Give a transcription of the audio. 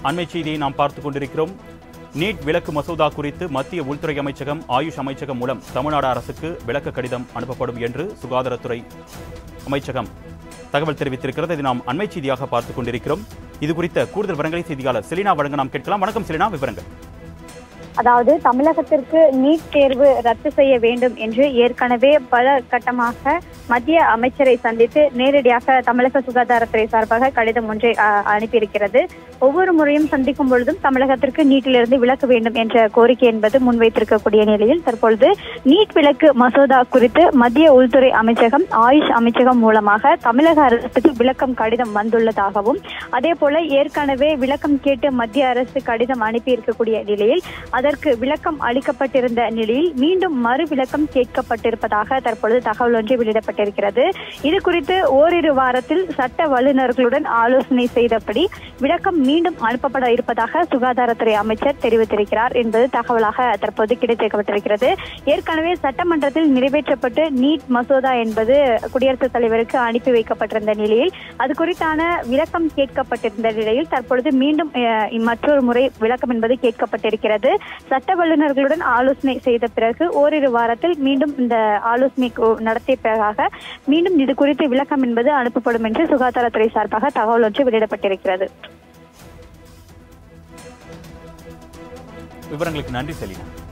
அண்மை செய்தியை நாம் பார்த்துக் கொண்டிருக்கிறோம். நீட் விலக்கு மசோதா குறித்து மத்திய உள்துறை அமைச்சகம், ஆயுஷ் அமைச்சகம் மூலம் தமிழ்நாடு அரசுக்கு விளக்க கடிதம் அனுப்பப்படும் என்று சுகாதாரத்துறை அமைச்சகம் தகவல் தெரிவித்திருக்கிறது. இதை நாம் அண்மை செய்தியாக பார்த்துக் கொண்டிருக்கிறோம். இது குறித்த கூடுதல் விவரங்களை செய்தியாளர் செலினா வழங்க நாம் கேட்கலாம். வணக்கம் செலினா, விவரங்கள். அதாவது தமிழகத்திற்கு நீட் தேர்வு ரத்து செய்ய வேண்டும் என்று ஏற்கனவே பல கட்டமாக மத்திய அமைச்சரை சந்தித்து நேரடியாக தமிழக சுகாதாரத்துறை சார்பாக கடிதம் ஒன்றை அனுப்பியிருக்கிறது. ஒவ்வொரு முறையும் சந்திக்கும் பொழுதும் தமிழகத்திற்கு நீட்டிலிருந்து விலக்கு வேண்டும் என்ற கோரிக்கை என்பது முன்வைத்திருக்கக்கூடிய நிலையில் தற்பொழுது நீட் விலக்கு மசோதா குறித்து மத்திய உள்துறை அமைச்சகம், ஆயுஷ் அமைச்சகம் மூலமாக தமிழக அரசுக்கு விளக்கம் கடிதம் வந்துள்ளதாகவும், அதே போல ஏற்கனவே விளக்கம் கேட்டு மத்திய அரசு கடிதம் அனுப்பியிருக்கக்கூடிய நிலையில் அதற்கு விளக்கம் அளிக்கப்பட்டிருந்த நிலையில் மீண்டும் மறு விளக்கம் கேட்கப்பட்டிருப்பதாக தற்பொழுது தகவல் ஒன்று வெளியிடப்பட்டிருக்கிறது. இது குறித்து ஓரிரு வாரத்தில் சட்ட வல்லுநர்களுடன் ஆலோசனை செய்தபடி விளக்கம் மீண்டும் அனுப்பப்பட இருப்பதாக சுகாதாரத்துறை அமைச்சர் தெரிவித்திருக்கிறார் என்பது தகவலாக தற்போது கிடைத்திருக்கிறது. ஏற்கனவே சட்டமன்றத்தில் நிறைவேற்றப்பட்டு நீட் மசோதா என்பது குடியரசுத் தலைவருக்கு அனுப்பி வைக்கப்பட்டிருந்த நிலையில் அது குறித்தான விளக்கம் கேட்கப்பட்டிருந்த நிலையில் தற்பொழுது மீண்டும் மற்றொரு முறை விளக்கம் என்பது கேட்கப்பட்டிருக்கிறது. சட்ட வல்லுநர்களுடன் ஆலோசனை செய்த பிறகு ஓரிரு வாரத்தில் மீண்டும் இந்த ஆலோசனை நடத்திய பிறகாக மீண்டும் இது குறித்து விளக்கம் என்பது அனுப்பப்படும் என்று சுகாதாரத்துறை சார்பாக தகவல் ஒன்று வெளியிடப்பட்டிருக்கிறது. விவரங்களுக்கு நன்றி செலினா.